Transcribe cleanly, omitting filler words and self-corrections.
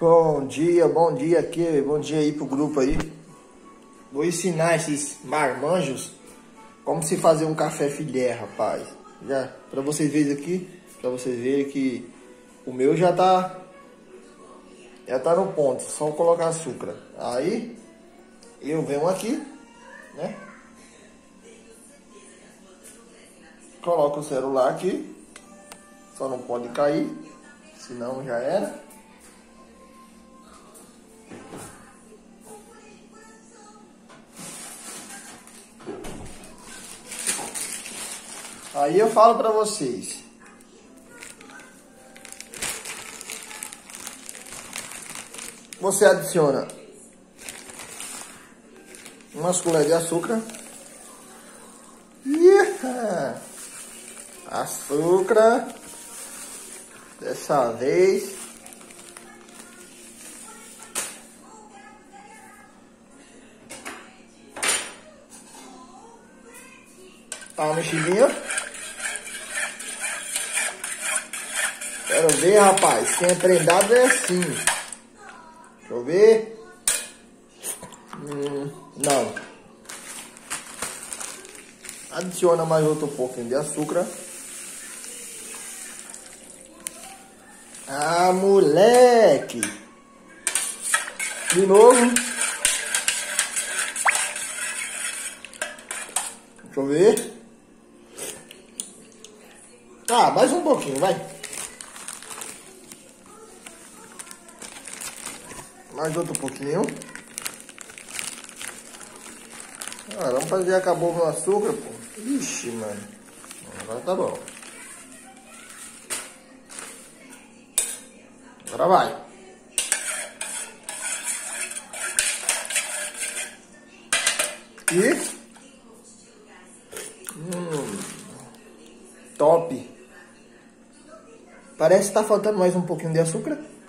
Bom dia aqui, bom dia aí pro grupo aí. Vou ensinar esses marmanjos como se fazer um café filé, rapaz. Já para vocês verem aqui, para vocês verem que o meu já tá no ponto, só colocar açúcar. Aí eu venho aqui, né? Coloco o celular aqui, só não pode cair, senão já era. Aí eu falo pra vocês. Você adiciona umas colheres de açúcar. Açúcar. Dessa vez. Tá uma mexidinha. Quero ver, rapaz. Quem é prendado é assim. Deixa eu ver. Não. Adiciona mais outro pouquinho de açúcar. Ah, moleque. De novo. Deixa eu ver. Ah, mais um pouquinho, vai. Mais outro pouquinho. Ah, vamos fazer, acabou o açúcar, pô. Ixi, mano. Agora tá bom. Agora vai. E... top. Parece que tá faltando mais um pouquinho de açúcar.